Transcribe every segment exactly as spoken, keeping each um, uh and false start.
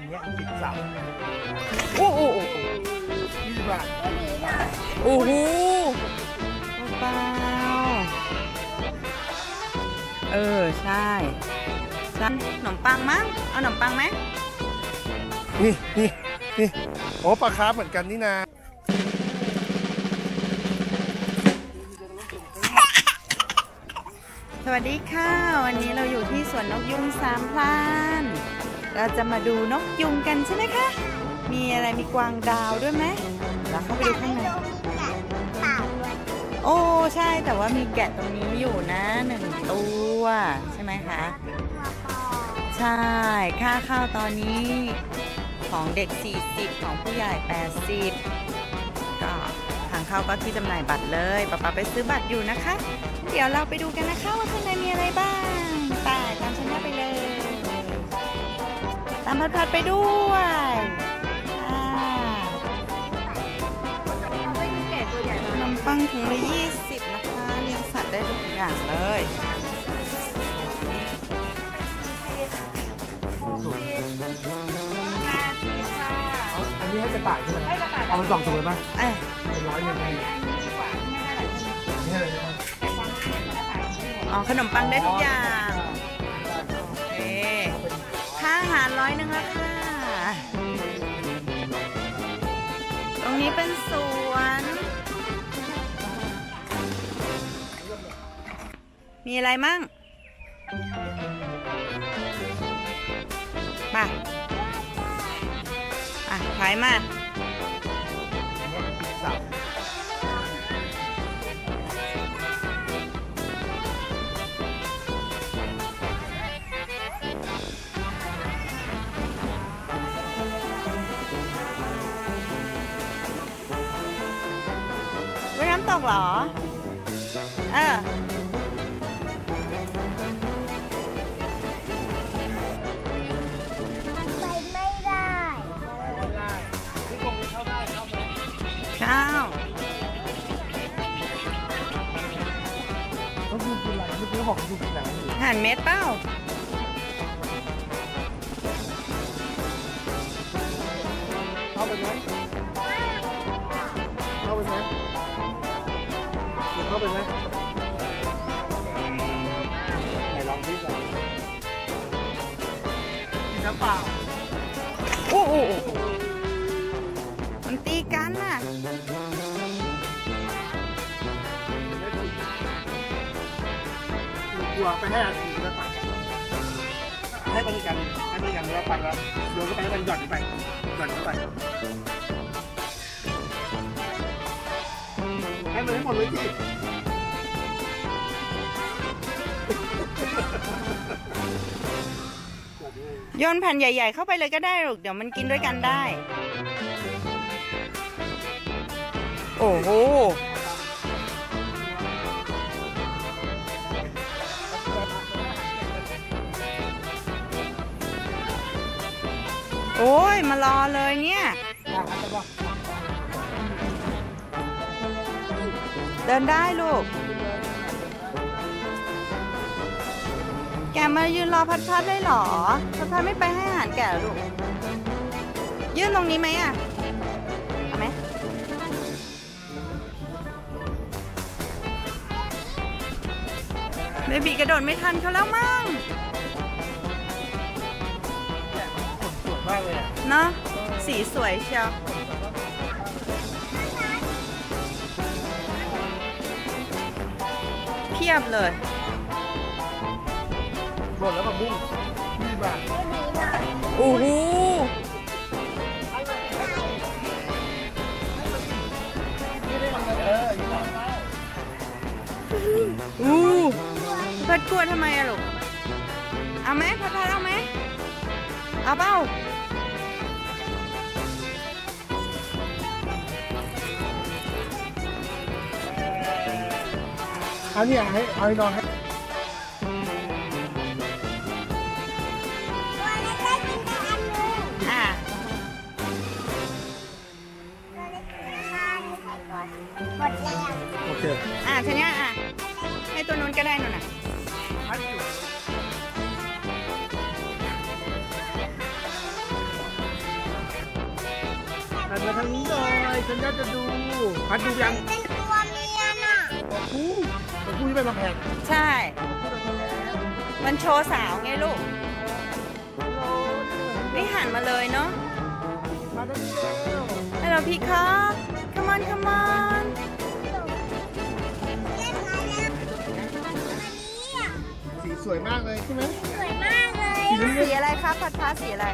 เงี้ยสิบสามโอ้โหยี่สิบบาทโอ้โหเปล่าเออใช่ขนมปังมั้งเอาขนมปังไหมนี่นี่นี่โอ้ปลาคาร์ฟเหมือนกันนี่นะสวัสดีค่ะวันนี้เราอยู่ที่สวนนกยุงสามพลานเราจะมาดูนกยุงกันใช่ไหมคะมีอะไรมีกวางดาวด้วยไหมเราเข้าไปดูข้างในโอ้ใช่แต่ว่ามีแกะตรงนี้อยู่นะหนึ่งตัวใช่ไหมคะใช่ค่าเข้าตอนนี้ของเด็กสี่สิบของผู้ใหญ่แปดสิบก็ทางเข้าก็ที่จำหน่ายบัตรเลยป๊าป๊าไปซื้อบัตรอยู่นะคะเดี๋ยวเราไปดูกันนะคะว่าข้างในมีอะไรบ้างไปตามฉันไปเลยตามพัดๆไปด้วยขนมปังถุงละยี่สิบนะคะเลี้ยงสัตว์ได้ทุกอย่างเลยอันนี้ให้กระต่ายใช่ไหมเอาไปสองถุงเลยไหมเป็นร้อยยังไงนี่อะไรนะครับอ๋อขนมปังได้ทุกอย่างโอเคค่าอาหารร้อยหนึ่งแล้วค่ะตรงนี้เป็นสวนมีอะไรมั่งป่ะอ่ะถ่ายมาไปน้ำตกเหรอเออข้าวก็คือกินอะไรไม่รู้หอกดูกินอะไรอาหารเม็ดเปล่าเข้าไปไหมเข้าไปไหมเข้าไปไหมไหนลองที่ก่อนกินน้ำเปล่าโอ้โหมันตีกันน่ะกลัวไปให้อาชีพแล้วไปให้บริการให้บริการแล้วไปแล้วโยนเข้าไปแล้วมันหย่อนไปหย่อนเข้าไปให้มันให้หมดเลยสิโยนแผ่นใหญ่ๆเข้าไปเลยก็ได้หรอกเดี๋ยวมันกินด้วยกันได้โอ้โหโอ้ยมารอเลยเนี่ยเดินได้ลูกแกมายืนรอพัดๆได้หรอพัดๆไม่ไปให้อาหารแกลูกยืนตรงนี้ไหมอ่ะเอาไหมเบบีกระโดดไม่ทันเขาแล้วมั้งเนาะสีสวยเชียวเพียบเลยหมดแล้วก็บุ้งยี่บาทโอ้โหอู้พัดกลัวทำไมอะลูกเอาไหมพัดพัดเอาไหมเอาเปล่าอันนี้ให้เอาให้น้องให้อ่าโอเคอ่าทีนี้อ่ะให้ตัวนู้นก็ได้นู่นน่ะหันมาทางนี้หน่อยฉันอยากจะดูพัดดูยังเป็นตัวเมียน่ะตัวผู้ตัวผู้ที่เป็นมาแพงใช่ มันโชว์สาวไงลูกไม่หันมาเลยเนาะมาได้แล้วฮัลโหลพี่คะ come on come on เล่นมาแล้วอันนี้อ่ะสีสวยมากเลยใช่ไหมสวยมากเลยสีอะไรครับพัดพาสีอะไร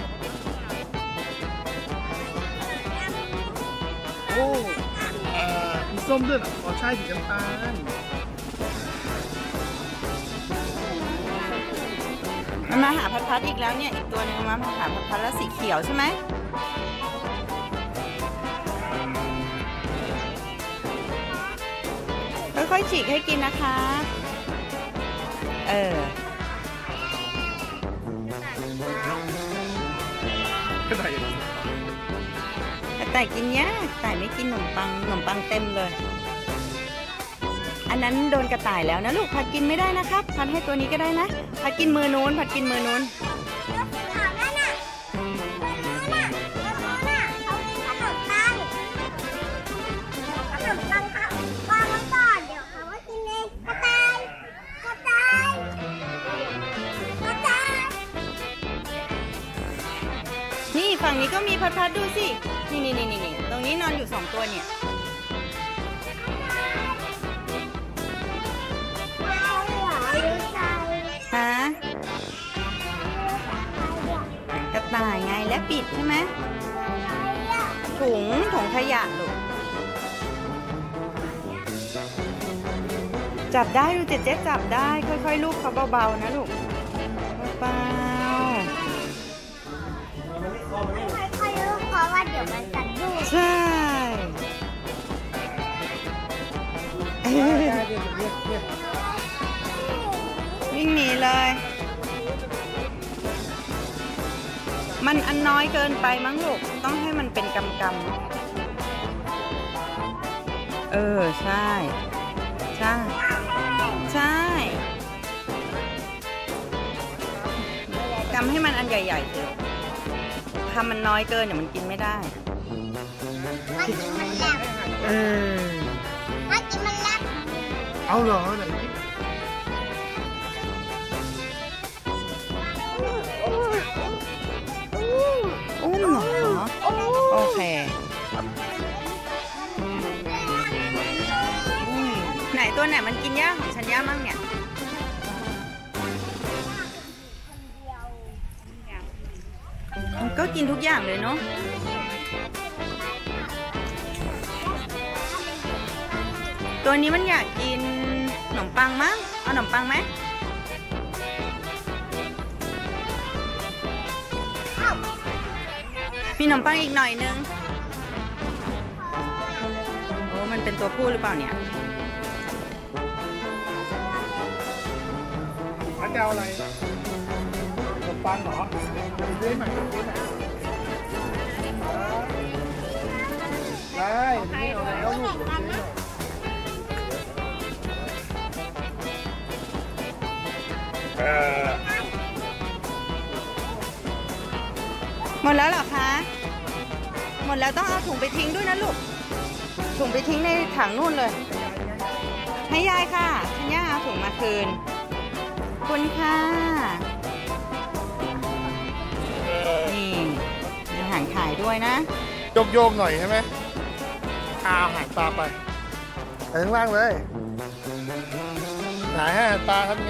โอ้เอ่อมีส้มด้วยเหรออ๋อใช่สีน้ำตาลมันมาหาพัดพัดอีกแล้วเนี่ย อีกตัวหนึงมาหาพัดพัดแล้วสีเขียวใช่ไหมค่อยๆฉีกให้กินนะคะ เออก็ได้ยังแต่กินยากแต่ไม่กินขนมปังขนมปังเต็มเลย อันนั้นโดนกระต่ายแล้วนะลูกพัดกินไม่ได้นะครับพัดให้ตัวนี้ก็ได้นะพัดกินมือนู้นพัดกินมือนู้นถามนั่นน่ะตัวนี้น่ะตัวนี้น่ะเขากินขนมปังขนมปังค่ะวางไว้ก่อนเดี๋ยวเขาก็กินเองกระต่ายกระต่ายกระต่ายนี่ฝั่งนี้ก็มีพัดพัดดูสินี่นี่นี่นี่ตรงนี้นอนอยู่สองตัวเนี่ย ฮะกระต่ายไงและปิดใช่ไหมถุงถุงขยะลูกจับได้ดูเจ๊เจ๊จับได้ค่อยๆลูกเขาเบาๆนะลูกเบาค่อยๆลูกเพราะว่าเดี๋ยวมันจะดูดๆใช่เอ้ยได้เรียกเรียกเรียกวิ่งหนีเลย มันอันน้อยเกินไปมั้งลูกต้องให้มันเป็นกำกำเออใช่ใช่ใช่กำให้มันอันใหญ่ๆเถอะทำมันน้อยเกินเดี๋ยวมันกินไม่ได้เมื่อกี้มันแลบเออเมื่อกี้มันแลบเอาเหรอไหนอุ้มเหรอโอเคไหนตัวไหนมันกินหญ้าของฉันหญ้ามั่งเนี่ยมันก็กินทุกอย่างเลยเนาะตัวนี้มันอยากกินขนมปังมั้งเอาขนมปังไหมมีขนมปังอีกหน่อยนึงโอ้มันเป็นตัวผู้หรือเปล่าเนี่ยพัดจะเอาอะไรขนมปังเหรอเลี้ยงใหม่เลี้ยงใหม่ได้ไม่เอาแล้วลูกเออหมดแล้วเหรอคะ หมดแล้วต้องเอาถุงไปทิ้งด้วยนะลูก ถุงไปทิ้งในถังนู่นเลย ให้ยายค่ะชัญญาเอาถุงมาคืนขอบคุณค่ะ นี่มีอาหารขายด้วยนะโยกโยกหน่อยใช่ไหมเอาอาหารปลาไปไปข้างล่างเลยไหนให้อาหารปลาทำไง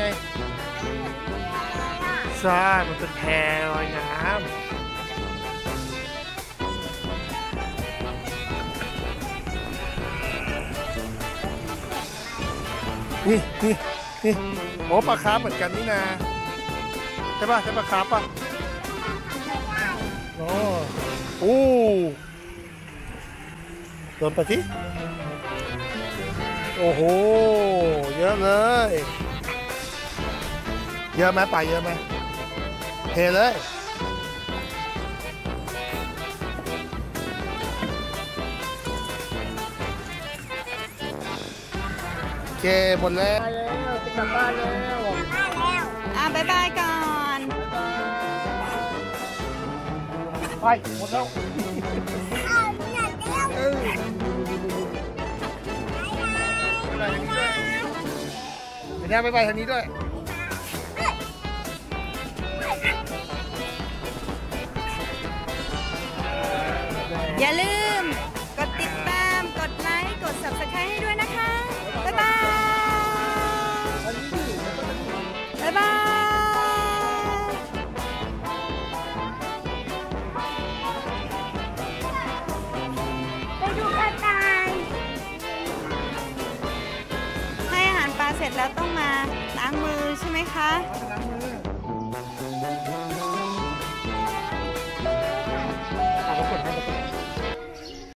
ใช่มันเป็นแพลอยน้ำนี่นี่นี่โอ้ปลาคาร์ฟเหมือนกันนี่นาใช่ป่ะใช่ปลาคาร์ฟป่ะโอ้โอ้โดนไปสิโอ้โหเยอะเลยเยอะไหมปลาเยอะไหมเทเลยโอเคหมดแล้วจะกลับบ้านแล้วมาแล้วอ่ะบ๊ายบายก่อนไปหมดแล้วเอาเดี๋ยวไปไปทางนี้ด้วยอย่าลืม